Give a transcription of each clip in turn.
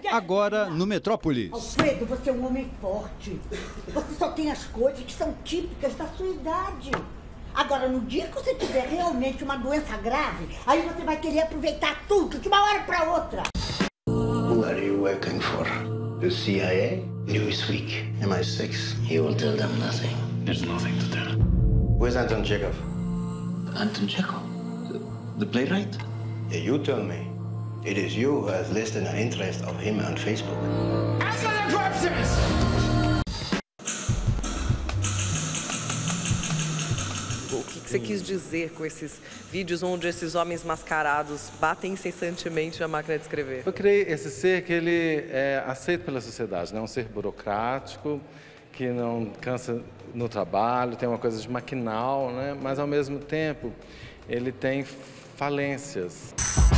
Agora no Metrópolis. Alfredo, você é um homem forte. Você só tem as coisas que são típicas da sua idade. Agora, no dia que você tiver realmente uma doença grave, aí você vai querer aproveitar tudo de uma hora para outra. Who are you working for? The CIA? Newsweek? MI6? You will tell them nothing. There's nothing to tell. Where's Anton Chekhov? Anton Chekhov? The playwright? Yeah, you tell me. It is you who has listed an interest of him on Facebook. Answer the questions! O que você quis dizer com esses vídeos onde esses homens mascarados batem incessantemente na máquina de escrever? Eu criei esse ser que ele é aceito pela sociedade, né? Um ser burocrático, que não cansa no trabalho, tem uma coisa de maquinal, né? Mas ao mesmo tempo ele tem falências.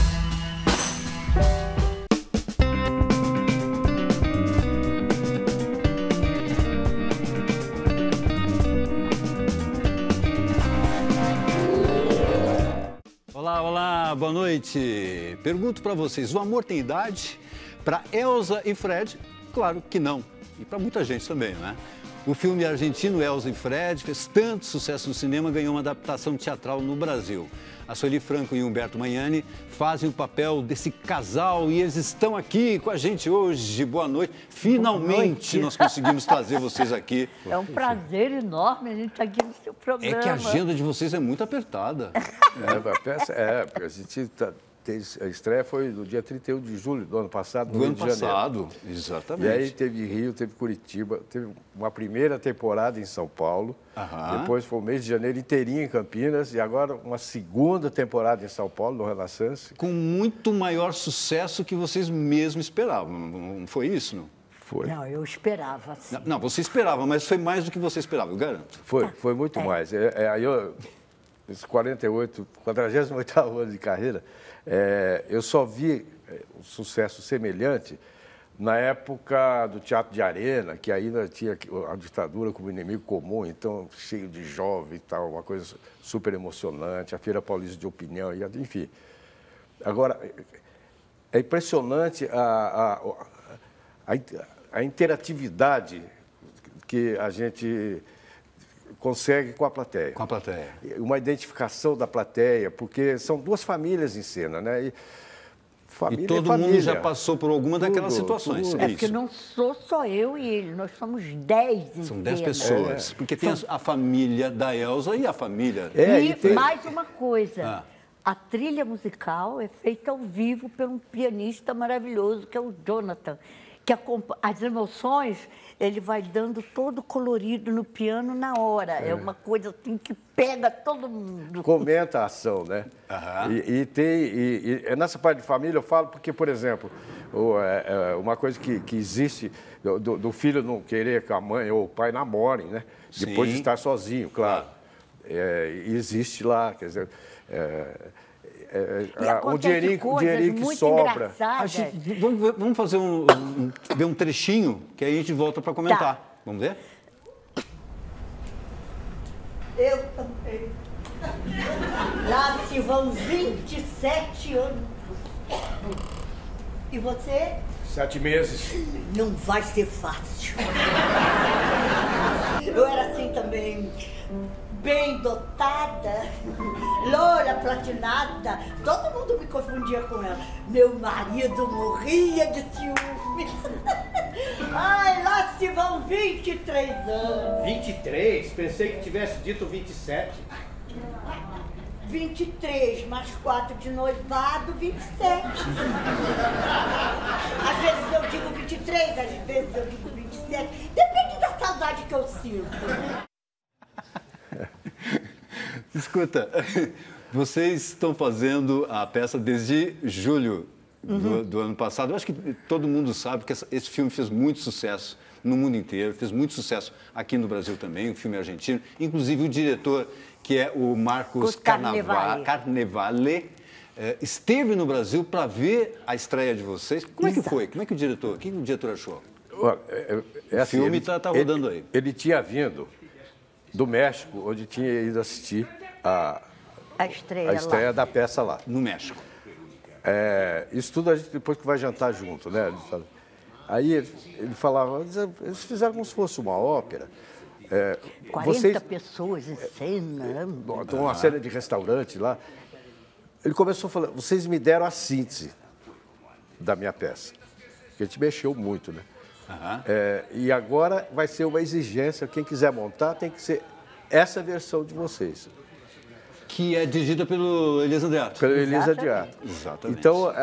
Olá, boa noite. Pergunto para vocês, o amor tem idade? Para Elza e Fred, claro que não. E para muita gente também, né? O filme argentino Elza e Fred fez tanto sucesso no cinema, ganhou uma adaptação teatral no Brasil. A Sueli Franco e Humberto Magnani fazem o papel desse casal e eles estão aqui com a gente hoje. Boa noite. Finalmente nós conseguimos trazer vocês aqui. É um prazer enorme a gente estar aqui no seu programa. É que a agenda de vocês é muito apertada. Porque a gente a estreia foi no dia 31 de julho do ano passado, no Rio de Janeiro. Do ano passado, exatamente. E aí teve Rio, teve Curitiba, teve uma primeira temporada em São Paulo, depois foi o mês de janeiro inteirinho em Campinas e agora uma segunda temporada em São Paulo, no Renaissance. Com muito maior sucesso que vocês mesmos esperavam, não foi isso, não? Foi. Não, eu esperava, sim. Não, você esperava, mas foi mais do que você esperava, eu garanto. Foi muito mais. Aí eu, esse 48º ano de carreira, eu só vi um sucesso semelhante na época do Teatro de Arena, que ainda tinha a ditadura como inimigo comum, então cheio de jovem e tal, uma coisa super emocionante, a Feira Paulista de Opinião, enfim. Agora, é impressionante a interatividade que a gente consegue com a plateia. Com a plateia. Uma identificação da plateia, porque são duas famílias em cena, né? E todo mundo já passou por alguma daquelas situações. É porque não sou só eu e ele, nós somos 10 em São 10 pessoas, porque tem a família da Elza e a família... E mais uma coisa, a trilha musical é feita ao vivo por um pianista maravilhoso, que é o Jonathan, que as emoções ele vai dando todo colorido no piano na hora. É uma coisa assim que pega todo mundo. Comenta a ação, né? E nessa parte de família eu falo porque, por exemplo, uma coisa que existe do filho não querer que a mãe ou o pai namorem, né? Depois de estar sozinho, claro. Existe lá, quer dizer... o dinheirinho que sobra. Vamos fazer ver um trechinho que aí a gente volta para comentar. Tá. Vamos ver? Eu também. Lá se vão 27 anos. E você? 7 meses. Não vai ser fácil. Eu era assim também. Bem dotada, loura, platinada, todo mundo me confundia com ela. Meu marido morria de ciúmes. Ai, lá se vão 23 anos. 23? Pensei que tivesse dito 27. 23, mais 4 de noivado, 27. Às vezes eu digo 23, às vezes eu digo 27. Depende da saudade que eu sinto. Escuta, vocês estão fazendo a peça desde julho do ano passado. Eu acho que todo mundo sabe que esse filme fez muito sucesso no mundo inteiro, fez muito sucesso aqui no Brasil também, um filme argentino. Inclusive o diretor, que é o Marcos Carnevale, esteve no Brasil para ver a estreia de vocês. Como é que foi? Como é que o diretor achou? O filme está rodando aí. Ele tinha vindo do México, onde tinha ido assistir a estreia da peça lá. No México. Isso tudo a gente depois que vai jantar junto, né? Aí ele falava, eles fizeram como se fosse uma ópera. 40 pessoas em cena. Uma cena de restaurante lá. Ele começou a falar, vocês me deram a síntese da minha peça. Porque a gente mexeu muito, né? E agora vai ser uma exigência, quem quiser montar tem que ser essa versão de vocês. Que é dirigida pelo Elias Andreato. Pelo Elias Andreato. Exatamente. Então,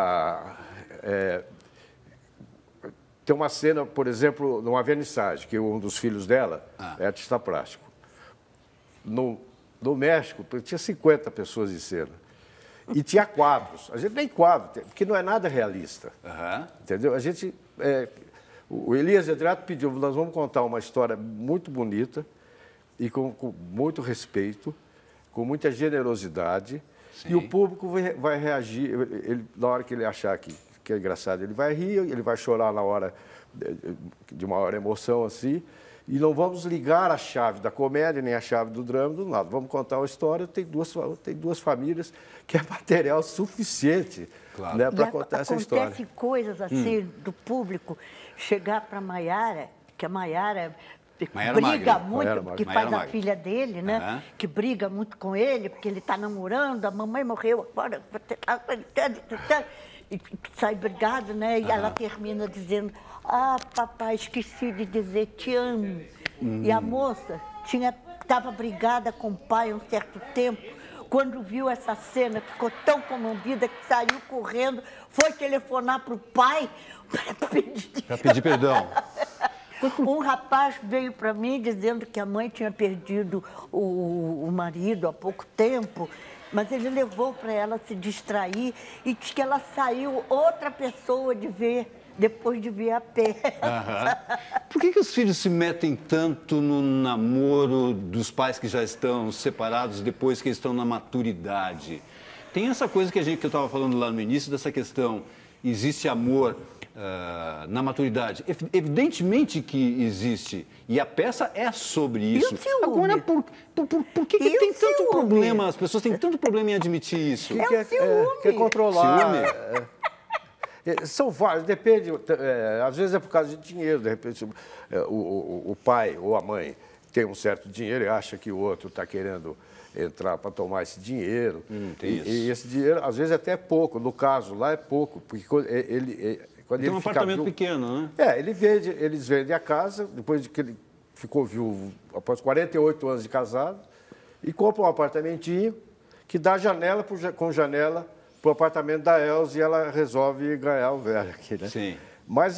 tem uma cena, por exemplo, numa vernissagem, que um dos filhos dela é artista plástico. No México, tinha 50 pessoas em cena. E tinha quadros. A gente nem quadro, porque não é nada realista. Entendeu? A gente... o Elias Andreato pediu, nós vamos contar uma história muito bonita e com muito respeito, com muita generosidade. Sim. E o público vai reagir, na hora que ele achar que é engraçado, ele vai rir, ele vai chorar na hora de maior emoção, assim. E não vamos ligar a chave da comédia, nem a chave do drama, do nada. Vamos contar uma história, tem duas famílias que é material suficiente, né, para contar essa história. Acontecem coisas assim do público chegar para a Maiara, que a Maiara briga muito, que faz a filha dele, né? Que briga muito com ele, porque ele está namorando, a mamãe morreu agora, e sai brigado, né? E ela termina dizendo, papai, esqueci de dizer te amo. E a moça estava brigada com o pai um certo tempo, quando viu essa cena, ficou tão comovida que saiu correndo, foi telefonar para o pai para pedir perdão. Um rapaz veio para mim dizendo que a mãe tinha perdido o marido há pouco tempo, mas ele levou para ela se distrair e diz que ela saiu outra pessoa depois de ver a peça. Por que os filhos se metem tanto no namoro dos pais que já estão separados depois que estão na maturidade? Tem essa coisa que eu estava falando lá no início, dessa questão, existe amor na maturidade. Evidentemente que existe. E a peça é sobre isso. Agora, por que tem tanto problema? As pessoas têm tanto problema em admitir isso. Quer controlar. São vários, depende. Às vezes é por causa de dinheiro. De repente, o pai ou a mãe tem um certo dinheiro e acha que o outro está querendo entrar para tomar esse dinheiro. E esse dinheiro, às vezes, até é pouco. No caso, lá é pouco. Porque quando tem um apartamento pequeno, né? Eles vendem a casa, depois de que ele ficou viúvo, após 48 anos de casado, e compram um apartamentinho que dá janela com janela para o apartamento da Elza, e ela resolve ganhar o velho aqui, né? Sim. Mas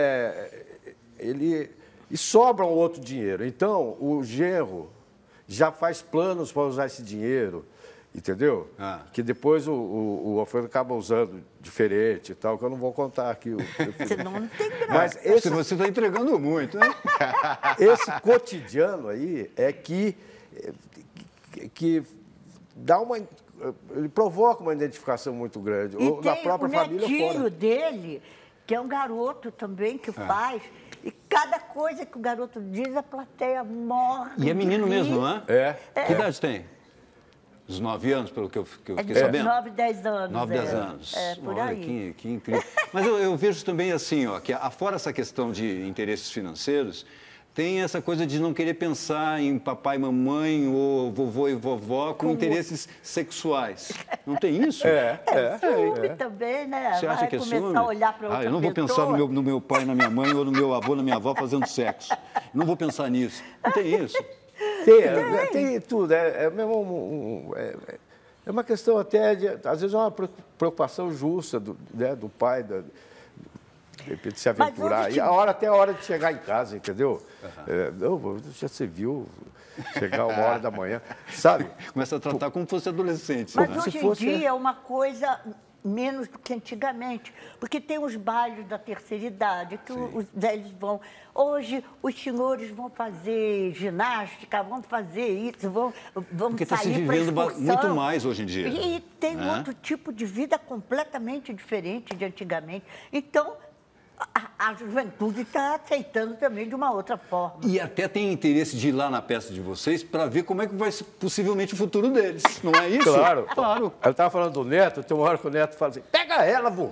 e sobra um outro dinheiro. Então, o genro já faz planos para usar esse dinheiro, entendeu? Que depois o Alfredo acaba usando diferente e tal, que eu não vou contar aqui. Senão não tem graça. Mas você está entregando muito, né? Esse cotidiano aí é que dá ele provoca uma identificação muito grande, ou na própria família fora. E tem o netinho dele, que é um garoto também que faz, e cada coisa que o garoto diz, a plateia morre. E é menino mesmo, não é? Que idade tem? Uns 9 anos, pelo que eu fiquei sabendo? 9, 10 anos. 9, 10 anos. Por aí. Que incrível. Mas eu vejo também assim, que fora essa questão de interesses financeiros, tem essa coisa de não querer pensar em papai e mamãe ou vovô e vovó com interesses sexuais. Não tem isso? Ciúme também, né? Você acha que é ciúme? Começar a olhar para outra eu não vou pensar no meu pai, na minha mãe, ou no meu avô, na minha avó fazendo sexo. Não vou pensar nisso. Não tem isso. Tem tudo. É uma questão até, às vezes é uma preocupação justa do pai, de repente se aventurar. E até a hora de chegar em casa, entendeu? Já você viu chegar 1h da manhã, sabe? Começa a tratar como se fosse adolescente. Mas hoje em dia é uma coisa menos do que antigamente, porque tem os bailes da terceira idade, que os velhos vão. Hoje, os senhores vão fazer ginástica, vão fazer isso, vão porque sair para excursão. Porque está se vivendo muito mais hoje em dia. E tem outro tipo de vida completamente diferente de antigamente. Então, A juventude está aceitando também de uma outra forma. E até tem interesse de ir lá na peça de vocês para ver como é que vai ser possivelmente o futuro deles, não é isso? Claro. Claro. Ela estava falando do Neto, tem uma hora que o Neto fala assim, pega ela, vô!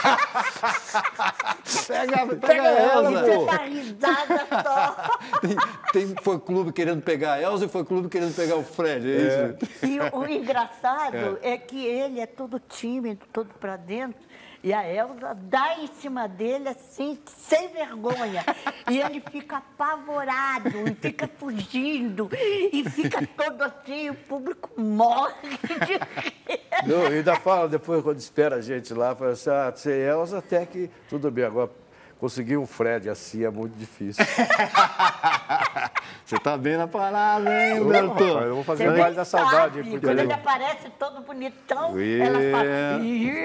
Pega ela, vô! Uma risada só. Tem fã-clube querendo pegar a Elza e fã-clube querendo pegar o Fred, é isso? E o engraçado é que ele é todo tímido, todo para dentro, e a Elza dá em cima dele assim, sem vergonha. E ele fica apavorado, e fica fugindo, e fica todo assim, o público morre de rir. Não, ainda fala depois, quando espera a gente lá, fala assim, você é Elza até que tudo bem, agora conseguir um Fred assim é muito difícil. Você tá bem na parada, hein, Humberto? Eu vou fazer mais da saudade. Porque quando ele aparece todo bonitão, ela fala...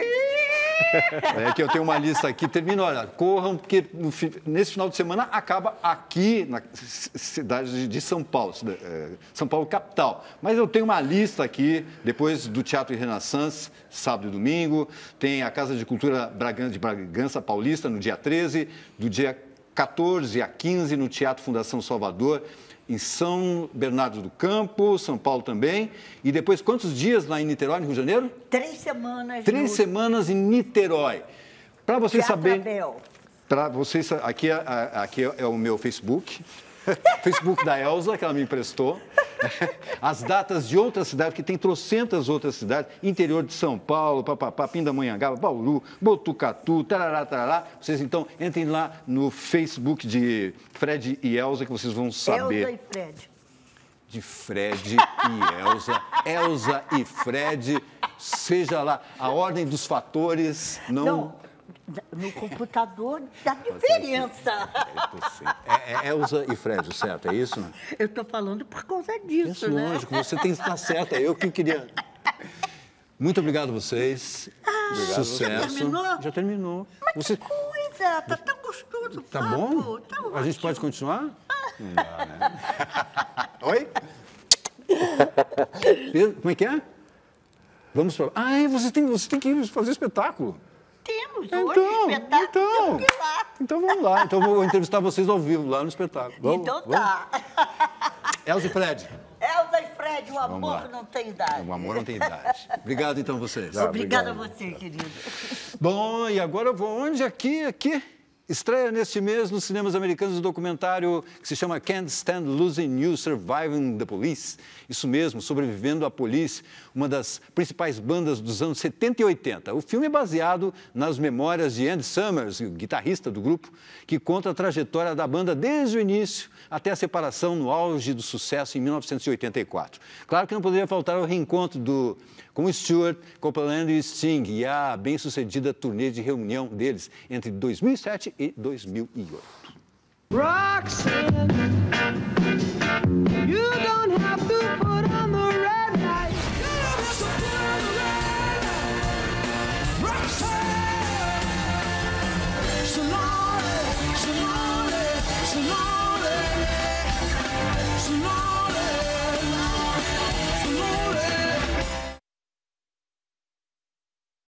É que eu tenho uma lista aqui, termina, olha, corram, porque nesse final de semana acaba aqui na cidade de São Paulo, São Paulo capital. Mas eu tenho uma lista aqui, depois do Teatro Renaissance, sábado e domingo, tem a Casa de Cultura de Bragança Paulista, no dia 13, do dia 14 a 15, no Teatro Fundação Salvador, em São Bernardo do Campo, São Paulo também. E depois, quantos dias lá em Niterói, no Rio de Janeiro? 3 semanas. 3 semanas em Niterói. Para vocês saberem... Para vocês, aqui é o meu Facebook. Facebook da Elza, que ela me emprestou. As datas de outras cidades, que tem trocentas outras cidades, interior de São Paulo, Pindamonhangaba, Bauru, Botucatu, tarará, tarará. Vocês, então, entrem lá no Facebook de Fred e Elza, que vocês vão saber. Elza e Fred. De Fred e Elza. Elza e Fred, seja lá a ordem dos fatores, não... No computador dá diferença. É Elza e Fred, certo? É isso? Né? Eu estou falando por causa disso, né? Lógico, você tem que estar certa. Eu que queria... Muito obrigado a vocês. Obrigado. Sucesso. Já terminou? Já terminou. Mas que coisa, tá tão gostoso. Tá bom? Tá a gente pode continuar? Não dá, né? Oi? Como é que é? Vamos para... você tem que ir fazer espetáculo. Temos hoje espetáculo. Então vamos lá. Então eu vou entrevistar vocês ao vivo lá no espetáculo. Vamos, tá. Elza e Fred. Elza e Fred, o amor não tem idade. O amor não tem idade. Obrigado, então, vocês. Obrigada a você, querido. Bom, e agora eu vou onde? Aqui. Estreia neste mês nos cinemas americanos o documentário que se chama Can't Stand Losing You, Surviving the Police. Isso mesmo, Sobrevivendo à Polícia, uma das principais bandas dos anos 70 e 80. O filme é baseado nas memórias de Andy Summers, o guitarrista do grupo, que conta a trajetória da banda desde o início até a separação no auge do sucesso em 1984. Claro que não poderia faltar o reencontro com Stewart, Copeland e Sting e a bem-sucedida turnê de reunião deles entre 2007 e 2008. Roxanne.